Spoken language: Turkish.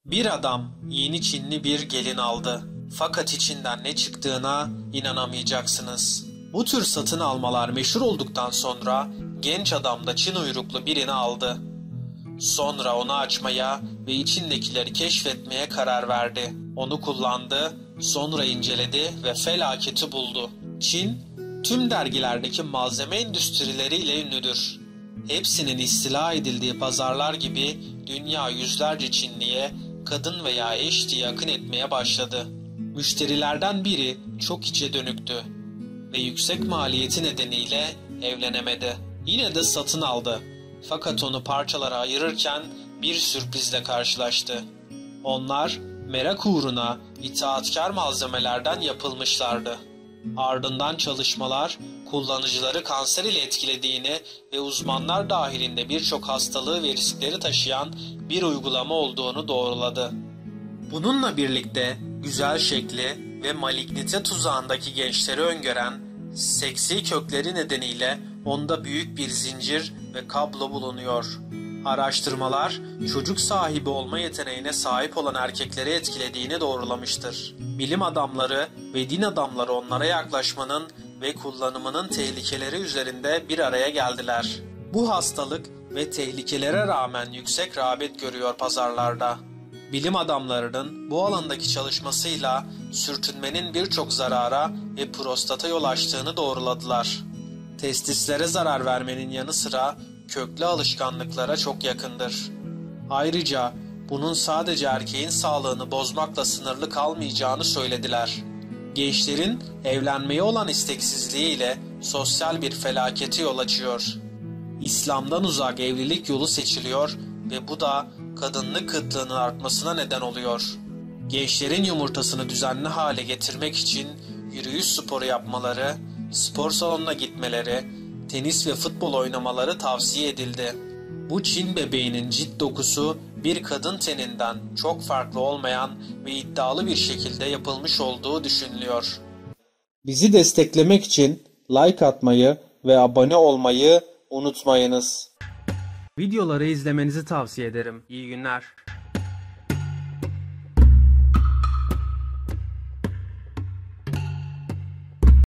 Bir adam yeni Çinli bir gelin aldı. Fakat içinden ne çıktığına inanamayacaksınız. Bu tür satın almalar meşhur olduktan sonra genç adam da Çin uyruklu birini aldı. Sonra onu açmaya ve içindekileri keşfetmeye karar verdi. Onu kullandı, sonra inceledi ve felaketi buldu. Çin, tüm dergilerdeki malzeme endüstrileriyle ünlüdür. Hepsinin istila edildiği pazarlar gibi dünya yüzlerce Çinliye kadın veya eş diye akın etmeye başladı. Müşterilerden biri çok içe dönüktü ve yüksek maliyeti nedeniyle evlenemedi. Yine de satın aldı. Fakat onu parçalara ayırırken bir sürprizle karşılaştı. Onlar merak uğruna itaatkar malzemelerden yapılmışlardı. Ardından çalışmalar kullanıcıları kanser ile etkilediğini ve uzmanlar dahilinde birçok hastalığı ve riskleri taşıyan bir uygulama olduğunu doğruladı. Bununla birlikte güzel şekli ve malignite tuzağındaki gençleri öngören seksi kökleri nedeniyle onda büyük bir zincir ve kablo bulunuyor. Araştırmalar çocuk sahibi olma yeteneğine sahip olan erkekleri etkilediğini doğrulamıştır. Bilim adamları ve din adamları onlara yaklaşmanın ve kullanımının tehlikeleri üzerinde bir araya geldiler. Bu hastalık ve tehlikelere rağmen yüksek rağbet görüyor pazarlarda. Bilim adamlarının bu alandaki çalışmasıyla sürtünmenin birçok zarara ve prostata yol açtığını doğruladılar. Testislere zarar vermenin yanı sıra köklü alışkanlıklara çok yakındır. Ayrıca bunun sadece erkeğin sağlığını bozmakla sınırlı kalmayacağını söylediler. Gençlerin evlenmeye olan isteksizliğiyle sosyal bir felakete yol açıyor. İslam'dan uzak evlilik yolu seçiliyor ve bu da kadınlık kıtlığının artmasına neden oluyor. Gençlerin yumurtasını düzenli hale getirmek için yürüyüş sporu yapmaları, spor salonuna gitmeleri, tenis ve futbol oynamaları tavsiye edildi. Bu Çin bebeğinin cilt dokusu bir kadın teninden çok farklı olmayan ve iddialı bir şekilde yapılmış olduğu düşünülüyor. Bizi desteklemek için like atmayı ve abone olmayı unutmayınız. Videoları izlemenizi tavsiye ederim. İyi günler.